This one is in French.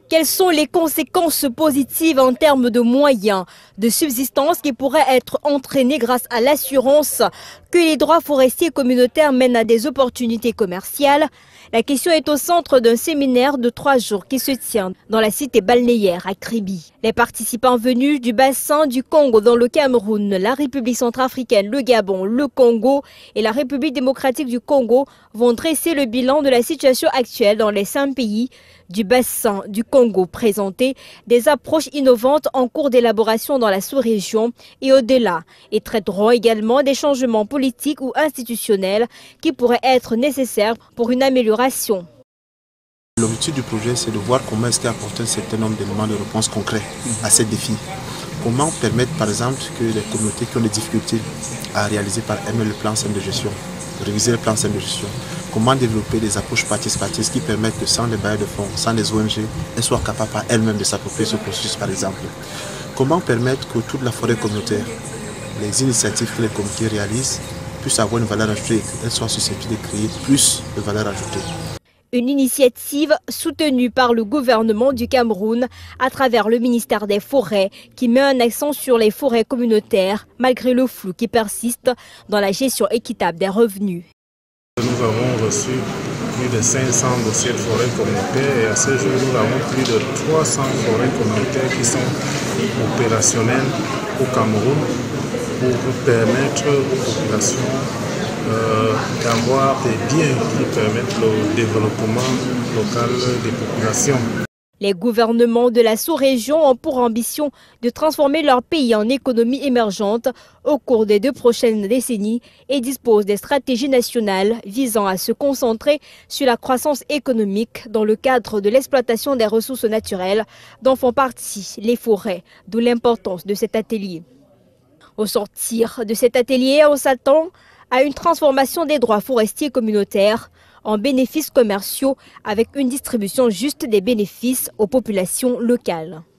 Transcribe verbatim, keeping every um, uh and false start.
Quelles sont les conséquences positives en termes de moyens de subsistance qui pourraient être entraînés grâce à l'assurance que les droits forestiers communautaires mènent à des opportunités commerciales? La question est au centre d'un séminaire de trois jours qui se tient dans la cité balnéaire à Kribi. Les participants venus du bassin du Congo dans le Cameroun, la République centrafricaine, le Gabon, le Congo et la République démocratique du Congo vont dresser le bilan de la situation actuelle dans les cinq pays du bassin du Congo, présenter des approches innovantes en cours d'élaboration dans la sous-région et au-delà, et traiteront également des changements politiques ou institutionnels qui pourraient être nécessaires pour une amélioration. L'objectif du projet, c'est de voir comment est-ce qu'apporter un certain nombre d'éléments de réponse concrets à ces défis. Comment permettre, par exemple, que les communautés qui ont des difficultés à réaliser par elles-mêmes le plan de gestion, réviser le plan de gestion. Comment développer des approches participatives qui permettent que sans les bailleurs de fonds, sans les O N G, elles soient capables par elles-mêmes de s'approprier ce processus, par exemple. Comment permettre que toute la forêt communautaire, les initiatives que les comités réalisent, puissent avoir une valeur ajoutée et qu'elles soient susceptibles de créer plus de valeur ajoutée. Une initiative soutenue par le gouvernement du Cameroun à travers le ministère des Forêts qui met un accent sur les forêts communautaires malgré le flou qui persiste dans la gestion équitable des revenus. Nous avons reçu plus de cinq cents dossiers de forêts communautaires et à ce jour nous avons plus de trois cents forêts communautaires qui sont opérationnelles au Cameroun pour permettre aux populations Euh, d'avoir des biens qui permettent le développement local des populations. Les gouvernements de la sous-région ont pour ambition de transformer leur pays en économie émergente au cours des deux prochaines décennies et disposent des stratégies nationales visant à se concentrer sur la croissance économique dans le cadre de l'exploitation des ressources naturelles dont font partie les forêts, d'où l'importance de cet atelier. Au sortir de cet atelier, on s'attend à une transformation des droits forestiers communautaires en bénéfices commerciaux avec une distribution juste des bénéfices aux populations locales.